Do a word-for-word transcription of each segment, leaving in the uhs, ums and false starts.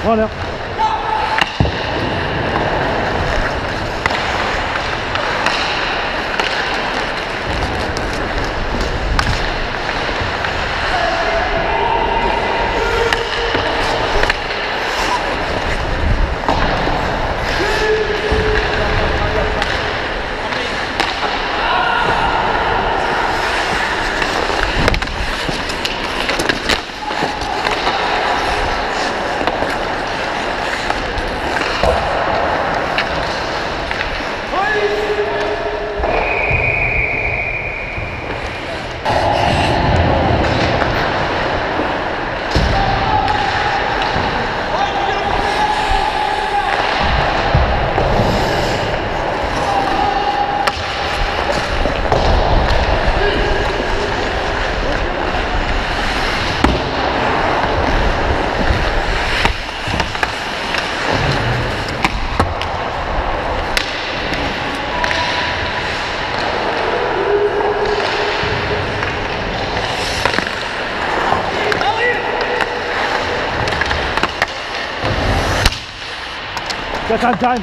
Come on now. Got time, time.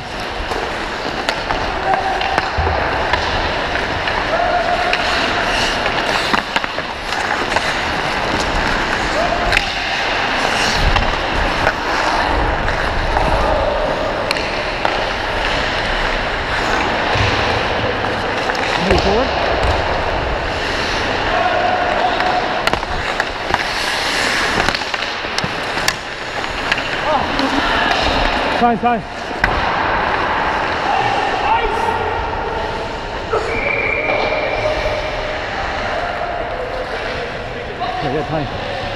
Move forward. Time, time. Okay, yeah, time.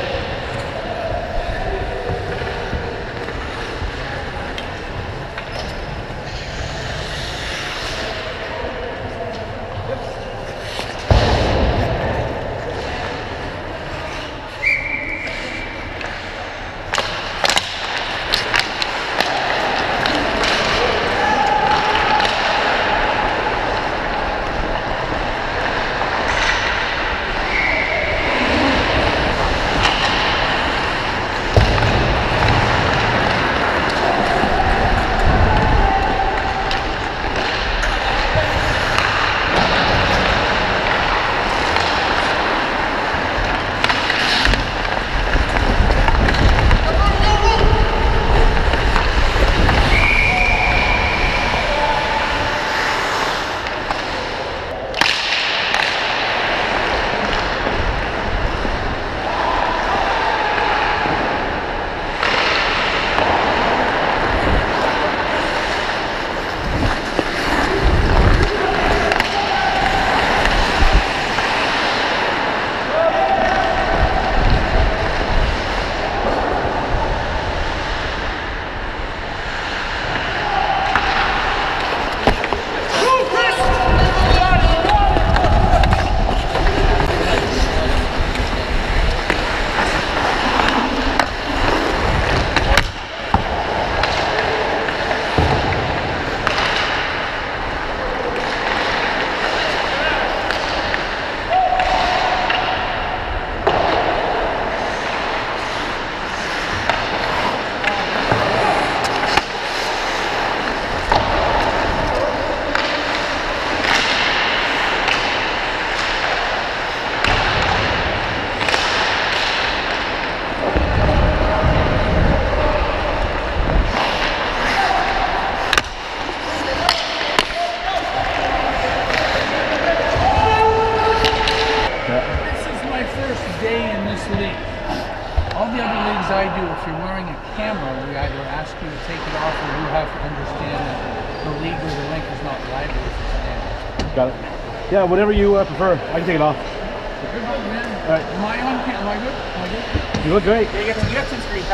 All the other leagues I do, if you're wearing a camera, we either ask you to take it off or you have to understand that the league or the rink is not liable if it's damaged. Got it. Yeah, whatever you uh, prefer. I can take it off. Good luck, man. All right. Am I on camera? Am I good? Am I good? You look great. Yeah, you got some, you got some screen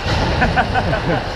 time.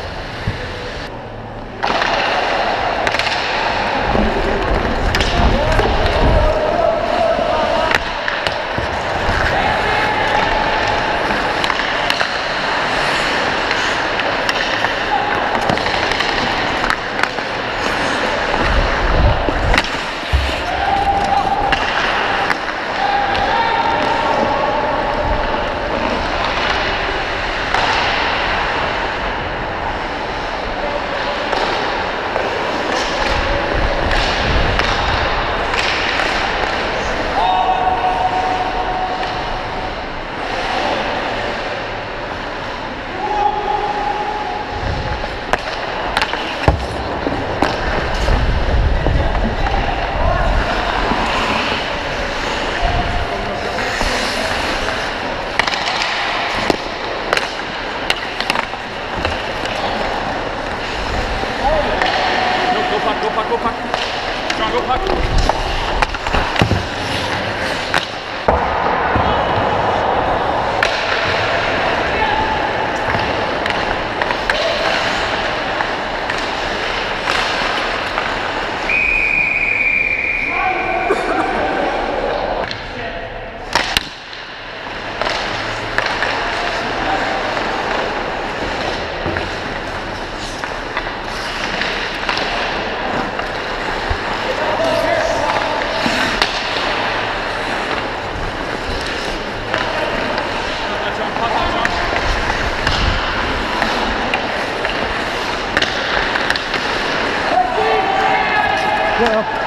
Yeah.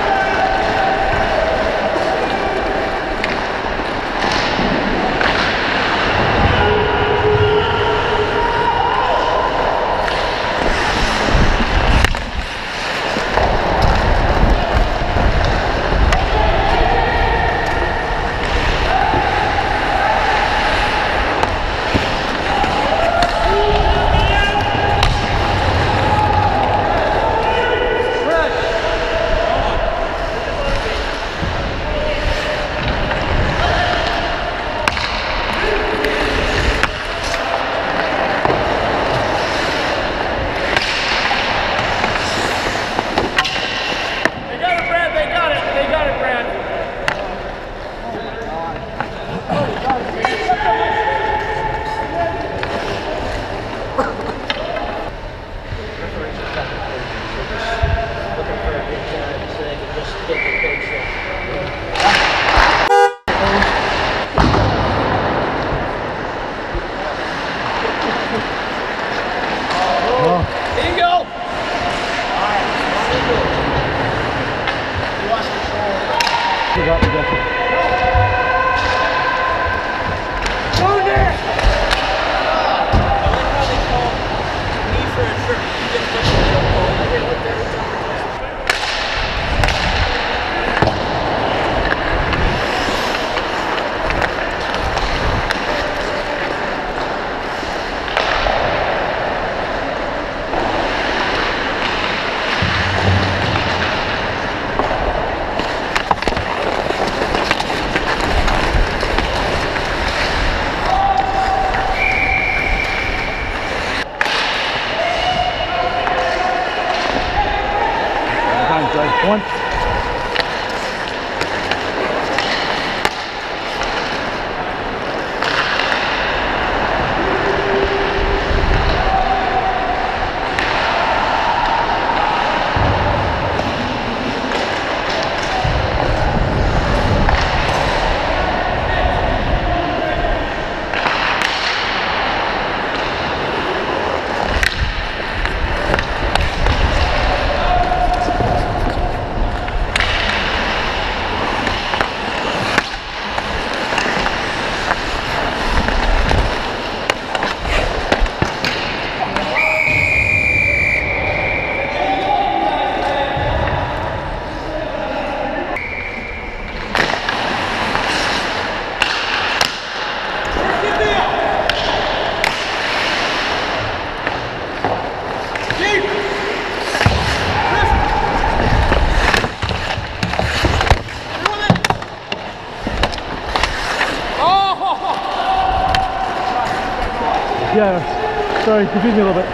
One. Yeah, sorry, confused me a little bit.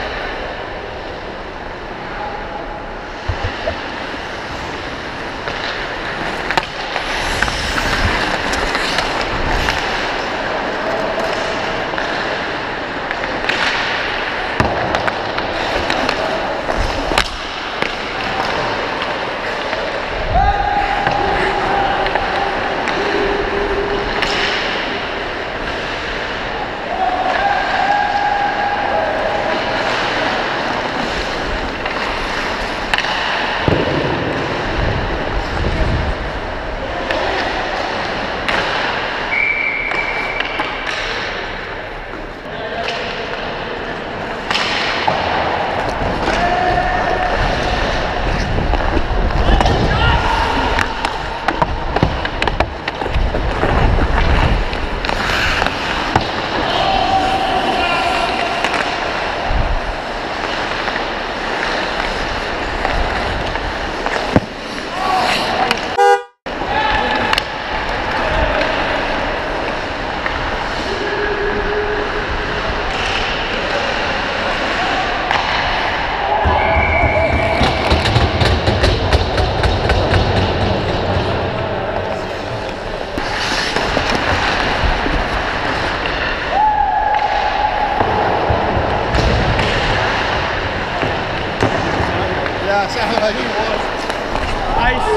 Yeah, sounded like he was. Nice.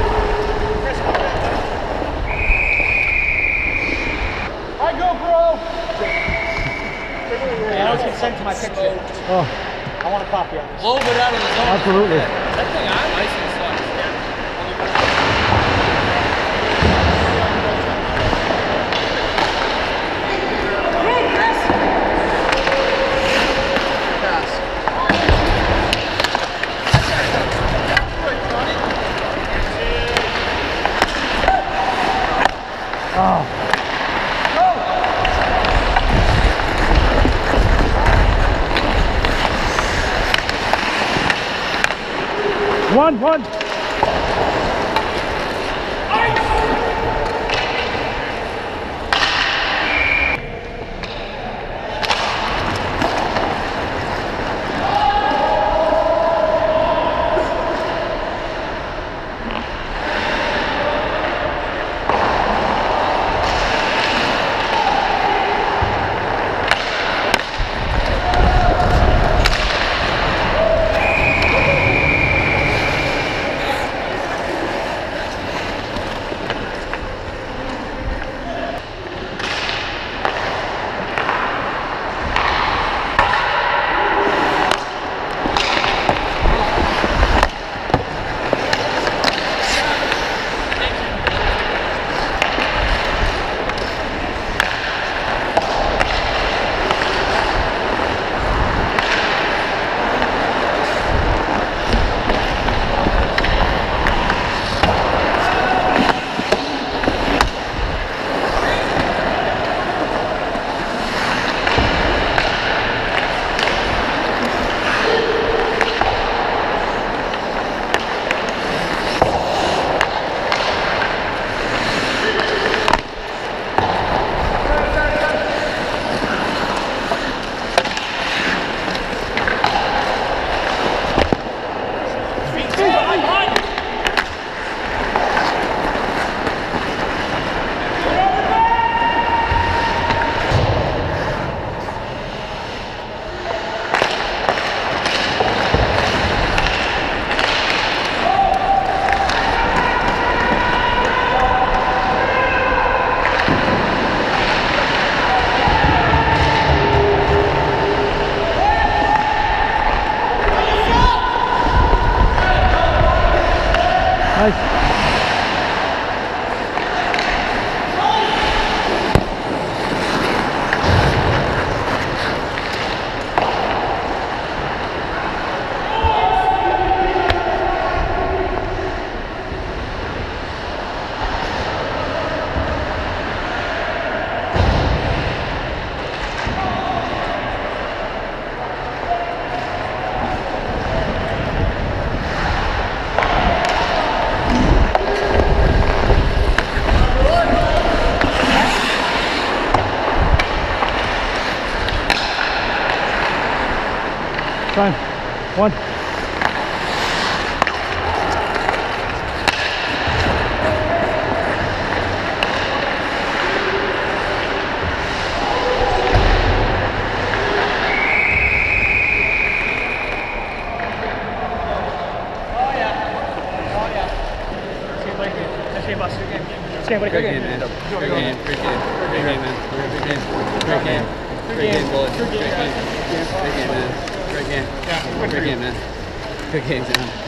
I go, bro. Hey, I was consent to my picture. Oh, I want a copy of this. Blow it out of the zone. absolutely. That thing on license sucks. Oh. One, one. Nice. Time. One. Great Great game, man. Great game, great game, great game, man. Great game, great game, great game, boys. Great game, great game, man. Great game, great game, man. Good game, man.